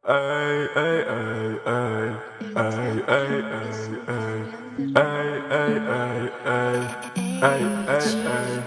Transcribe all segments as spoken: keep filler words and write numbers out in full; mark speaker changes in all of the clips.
Speaker 1: Ej, ej, ej, ej, ej, ej, ej, ej, ej, ej, ej, ej, ej, ej.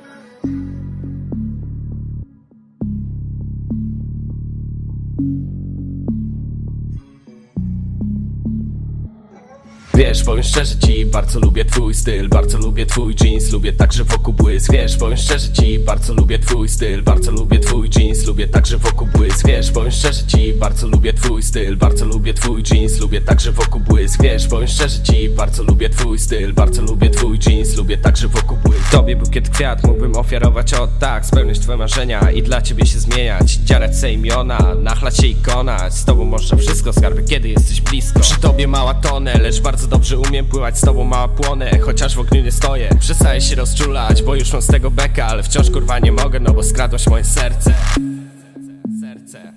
Speaker 2: Wiesz, powiem szczerze ci, bardzo lubię twój styl, bardzo lubię twój jeans, lubię także wokół błysk. Wiesz, powiem szczerze ci, bardzo lubię twój styl, bardzo lubię twój jeans, lubię także wokół błysk. Wiesz, powiem szczerze ci, bardzo lubię twój styl, bardzo lubię twój jeans, lubię także wokół błysk. Wiesz, powiem szczerze ci, bardzo lubię twój styl, bardzo lubię twój jeans, lubię także wokół błysk. Tobie bukiet kwiat mógłbym ofiarować od tak, spełnić twoje marzenia i dla ciebie się zmieniać, dziarać se imiona, nachlać się i konać. Z tobą można wszystko, skarbie, kiedy jesteś blisko. Przy tobie mała tonę, lecz bardzo dobrze umiem pływać z tobą, mała płonę, chociaż w ogniu nie stoję. Przestaję się rozczulać, bo już mam z tego beka, ale wciąż kurwa nie mogę, no bo skradłaś moje serce. Serce.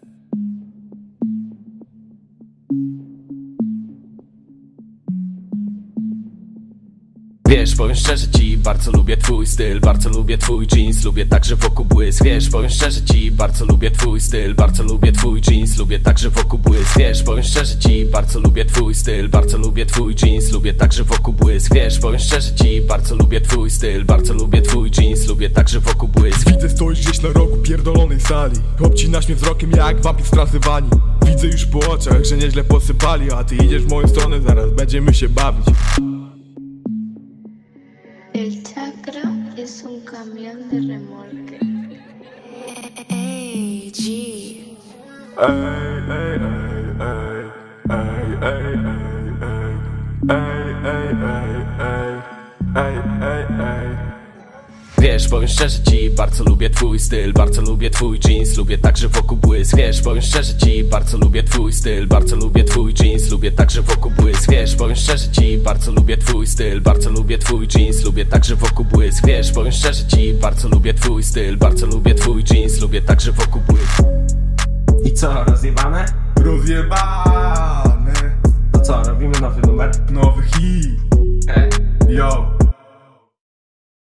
Speaker 2: Wiesz, powiem szczerze ci, bardzo lubię twój styl, bardzo lubię twój jeans, lubię także wokół błysk. Wiesz, powiem szczerze ci, bardzo lubię twój styl, bardzo lubię twój jeans, lubię także wokół błysk. Wiesz, powiem szczerze ci, bardzo lubię twój styl, bardzo lubię twój jeans, lubię także wokół błysk. Wiesz, powiem szczerze ci, bardzo lubię twój styl, bardzo lubię twój jeans, lubię także wokół błysk.
Speaker 1: Widzę, stoisz gdzieś na rogu pierdolonej sali, obcinasz mnie wzrokiem jak wampir z Transylwanii. Widzę już po oczach, że nieźle posypali, a ty idziesz w moją stronę, zaraz będziemy się bawić.
Speaker 3: El chakra es un camión de remolque. Ey, G.
Speaker 1: Ey, ey, ey, ey, ey, ey, ey, ey, ey, ey, ey.
Speaker 2: Wiesz, powiem szczerze ci, bardzo lubię twój styl, bardzo lubię twój jeans, lubię także wokół błysk. Wiesz, powiem szczerze ci, bardzo lubię twój styl, bardzo lubię twój jeans, lubię także wokół błysk. Wiesz, powiem szczerze ci, bardzo lubię twój styl, bardzo lubię twój jeans, lubię także wokół błysk. Wiesz, powiem szczerze ci, bardzo lubię twój styl, bardzo lubię twój jeans, lubię także wokół błysk. I co, rozjebane?
Speaker 1: Rozjebane.
Speaker 2: To co, robimy nowy numer?
Speaker 1: Nowy hit.
Speaker 2: Hej.
Speaker 1: Yo.